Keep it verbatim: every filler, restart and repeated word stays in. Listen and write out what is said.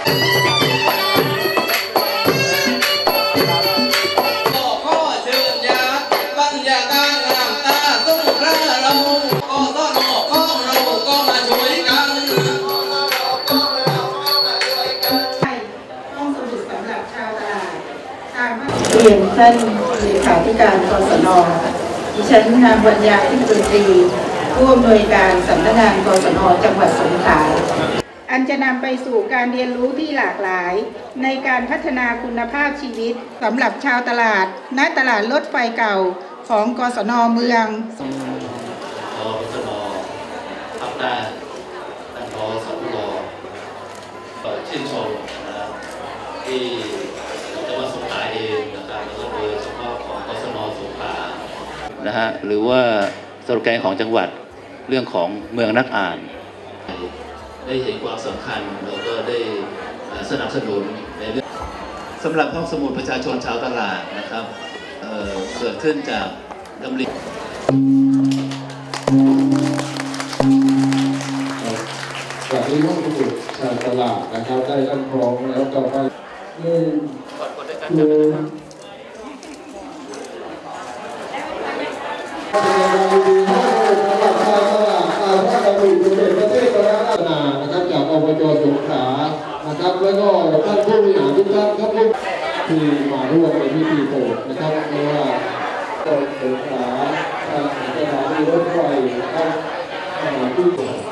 เรียนท่านเลขาธิการกศน.ดิฉันนางวรรยาทิพย์ดนตรีผู้อำนวยการสำนักงานกศน.จังหวัดสงขลาอันจะนำไปสู่การเรียนรู้ที่หลากหลายในการพัฒนาคุณภาพชีวิตสำหรับชาวตลาดณตลาดรถไฟเก่าของกศน.เมืองกศน.พักหน้าท่านผอ.สำรอชื่นชมที่จังหวัดสงขลาเองนะครับแล้วก็โดยเฉพาะของกศน.สงขลานะฮะหรือว่าสโลแกนของจังหวัดเรื่องของเมืองนักอ่านได้เห็นความสำคัญแล้วก็ได้สนับสนุนในเรื่องสำหรับห้องสมุดประชาชนชาวตลาดนะครับ เ, เกิดขึ้นจากดำริจากที่ห้องสมุดชาวตลาดนะครับได้รับรองแล้วต่อไปคือคือนะครับจากอบจ.สงขลานะครับแล้วก็ท่านผู้บริหารทุกท่านครับที่มาร่วมในพิธีเปิดนะครับไม่ว่าสงขลาสถานีรถไฟนะครับที่